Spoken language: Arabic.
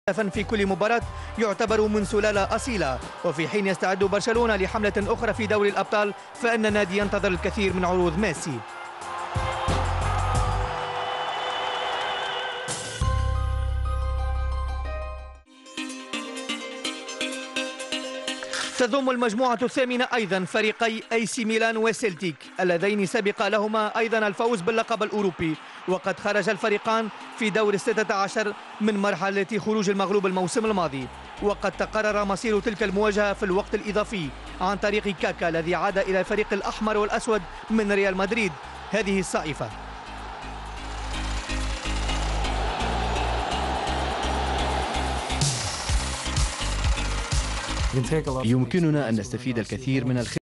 في كل مباراة يعتبر من سلالة أصيلة. وفي حين يستعد برشلونة لحملة أخرى في دوري الأبطال فإن النادي ينتظر الكثير من عروض ميسي. تضم المجموعة الثامنة أيضا فريقي اي سي ميلان وسيلتيك اللذين سبق لهما أيضا الفوز باللقب الأوروبي، وقد خرج الفريقان في دور 16 من مرحلة خروج المغلوب الموسم الماضي. وقد تقرر مصير تلك المواجهة في الوقت الإضافي عن طريق كاكا الذي عاد إلى الفريق الأحمر والأسود من ريال مدريد هذه الصائفة. يمكننا أن نستفيد الكثير من